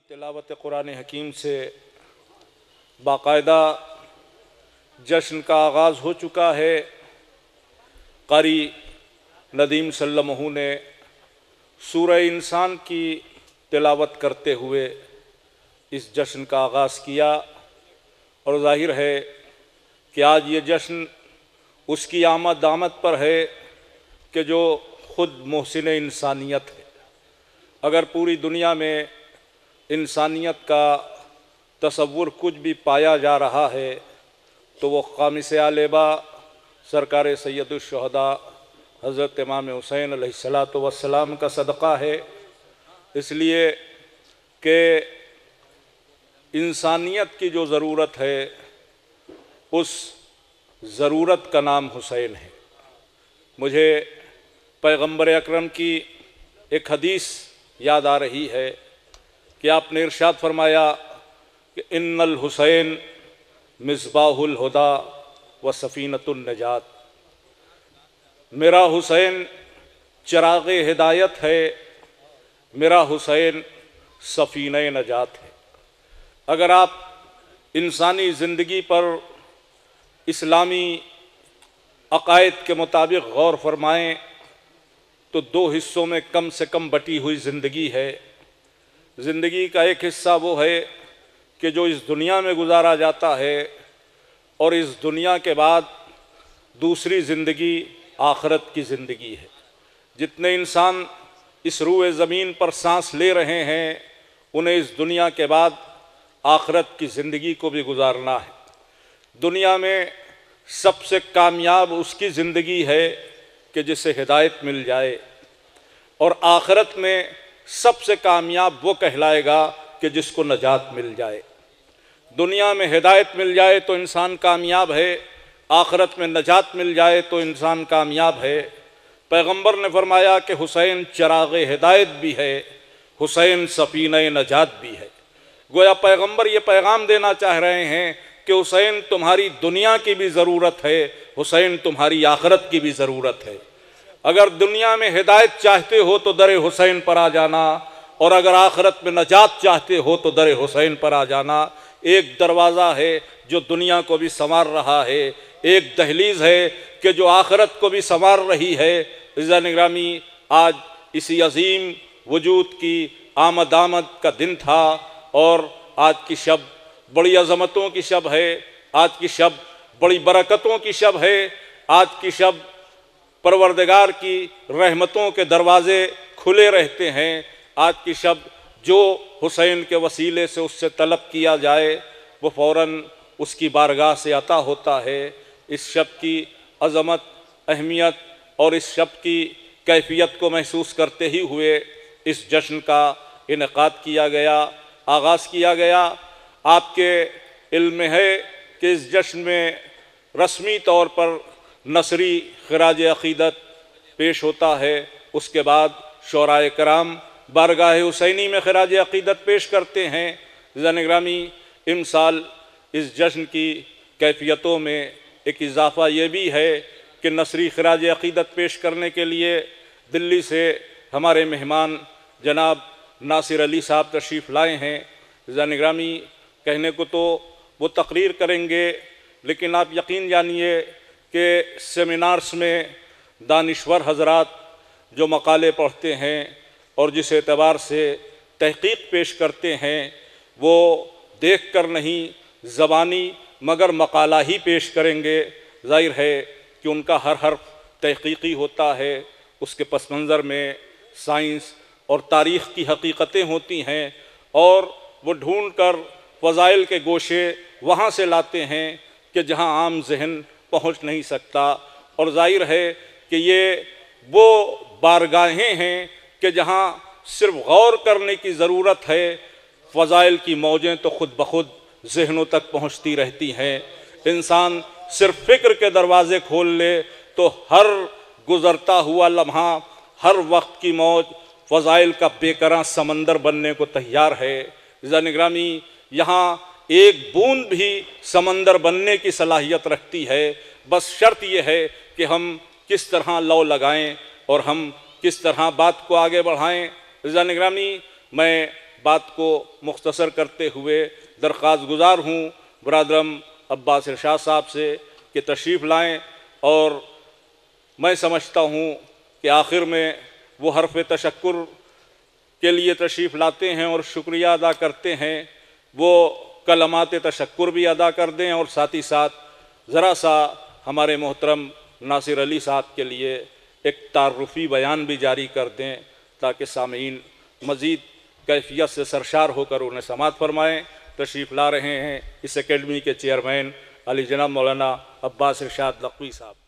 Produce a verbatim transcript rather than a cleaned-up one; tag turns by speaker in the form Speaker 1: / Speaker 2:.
Speaker 1: तिलावत कुरान हकीम से बाकायदा जश्न का आगाज़ हो चुका है। कारी नदीम सल्लल्लाहु ने सूरह इंसान की तिलावत करते हुए इस जश्न का आगाज़ किया और ज़ाहिर है कि आज ये जश्न उसकी आमद आमद पर है कि जो ख़ुद मोहसिन इंसानियत है। अगर पूरी दुनिया में इंसानियत का तसव्वुर कुछ भी पाया जा रहा है तो वो ख़ामिस आलेबा सरकार सैयदुश्शुहदा हज़रत इमाम हुसैन अलैहिस्सलातु वस्सलाम का सदक़ा है। इसलिए कि इंसानियत की जो ज़रूरत है उस ज़रूरत का नाम हुसैन है। मुझे पैगम्बर अकरम की एक हदीस याद आ रही है कि आपने इरशाद फरमाया कि इन्नल हुसैन मिसबाहुल हुदा व सफ़ीनतुन नजात। मेरा हुसैन चिराग़ हिदायत है, मेरा हुसैन सफ़ीने नजात है। अगर आप इंसानी ज़िंदगी पर इस्लामी अक़ायद के मुताबिक गौर फरमाएँ तो दो हिस्सों में कम से कम बटी हुई ज़िंदगी है। ज़िंदगी का एक हिस्सा वो है कि जो इस दुनिया में गुजारा जाता है और इस दुनिया के बाद दूसरी ज़िंदगी आखिरत की ज़िंदगी है। जितने इंसान इस रूए ज़मीन पर सांस ले रहे हैं उन्हें इस दुनिया के बाद आखिरत की ज़िंदगी को भी गुजारना है। दुनिया में सबसे कामयाब उसकी ज़िंदगी है कि जिसे हिदायत मिल जाए और आखिरत में सबसे कामयाब वो कहलाएगा कि जिसको नजात मिल जाए। दुनिया में हिदायत मिल जाए तो इंसान कामयाब है, आखिरत में नजात मिल जाए तो इंसान कामयाब है। पैगंबर ने फरमाया कि हुसैन चिराग़ हिदायत भी है, हुसैन सफ़ीने नजात भी है। गोया पैगंबर ये पैगाम देना चाह रहे हैं कि हुसैन तुम्हारी दुनिया की भी ज़रूरत है, हुसैन तुम्हारी आखिरत की भी ज़रूरत है। अगर दुनिया में हिदायत चाहते हो तो दर हुसैन पर आ जाना और अगर आखिरत में नजात चाहते हो तो दर हुसैन पर आ जाना। एक दरवाज़ा है जो दुनिया को भी संवार रहा है, एक दहलीज़ है कि जो आखिरत को भी संवार रही है। इज़्ज़ा निगरामी आज इसी अजीम वजूद की आमद आमद का दिन था और आज की शब बड़ी अज़मतों की शब है, आज की शब बड़ी बरकतों की शब है। आज की शब परवरदिगार की रहमतों के दरवाज़े खुले रहते हैं। आज की शब जो हुसैन के वसीले से उससे तलब किया जाए वो फ़ौरन उसकी बारगाह से अता होता है। इस शब की अज़मत, अहमियत और इस शब की कैफियत को महसूस करते ही हुए इस जश्न का इनेकाद किया गया, आगाज़ किया गया। आपके इल्म में है कि इस जश्न में रस्मी तौर पर नसरी खिराज अक़ीदत पेश होता है। उसके बाद शोराए कराम बारगाह हुसैनी में खिराज अक़ीदत पेश करते हैं। ज़ानिगरामी इमसाल इस जश्न की कैफियतों में एक इजाफ़ा ये भी है कि नसरी खिराज अक़ीदत पेश करने के लिए दिल्ली से हमारे मेहमान जनाब नासिर अली साहब तशरीफ़ लाए हैं। ज़ानिगरामी कहने को तो वो तकरीर करेंगे लेकिन आप यकीन जानिए कि सेमिनार्स में दानिश्वर हज़रात जो मकाले पढ़ते हैं और जिस एतबार से तहक़ीक़ पेश करते हैं वो देख कर नहीं ज़बानी मगर मकाला ही पेश करेंगे। ज़ाहिर है कि उनका हर हर तहक़ीक़ी होता है, उसके पस मंज़र में साइंस और तारीख़ की हकीकतें होती हैं और वो ढूँढ कर फ़ज़ाइल के गोशे वहाँ से लाते हैं कि जहाँ आम जहन पहुँच नहीं सकता। और ज़ाहिर है कि ये वो बारगाहें हैं कि जहाँ सिर्फ गौर करने की ज़रूरत है, फ़ज़ाइल की मौजें तो ख़ुद ब खुद ज़हनों तक पहुँचती रहती हैं। इंसान सिर्फ फ़िक्र के दरवाज़े खोल ले तो हर गुज़रता हुआ लम्हा, हर वक्त की मौज फ़ज़ाइल का बेकरां समंदर बनने को तैयार है। ज़ानिगरामी यहाँ एक बूंद भी समंदर बनने की सलाहियत रखती है। बस शर्त यह है कि हम किस तरह लौ लगाएं और हम किस तरह बात को आगे बढ़ाएं। ज़ानिगरामी मैं बात को मुख्तसर करते हुए दरख्वास्त गुजार हूँ बरादरम अब्बास इरशाद साहब से कि तशरीफ़ लाएँ। और मैं समझता हूँ कि आखिर में वो हर्फ़ तशक्कुर के लिए तशरीफ़ लाते हैं और शुक्रिया अदा करते हैं, वो कलमात तशक्कुर भी अदा कर दें और साथ ही साथ ज़रा सा हमारे मोहतरम नासिर अली साहब के लिए एक तारुफ़ी बयान भी जारी कर दें ताकि सामीन मज़ीद कैफियत से सरशार होकर उन्हें समाअत फरमाएँ। तशरीफ़ ला रहे हैं इस एकेडमी के चेयरमैन अली जनाब मौलाना अब्बास इरशाद लक़वी साहब।